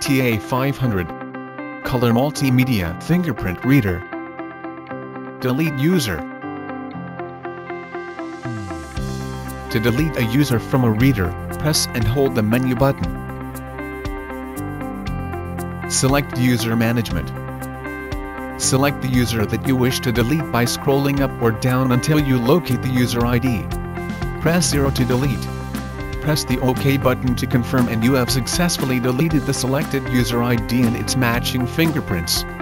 TA500. Color Multimedia Fingerprint Reader. Delete user. To delete a user from a reader, press and hold the menu button. Select User Management. Select the user that you wish to delete by scrolling up or down until you locate the user ID. Press 0 to delete. Press the OK button to confirm and you have successfully deleted the selected user ID and its matching fingerprints.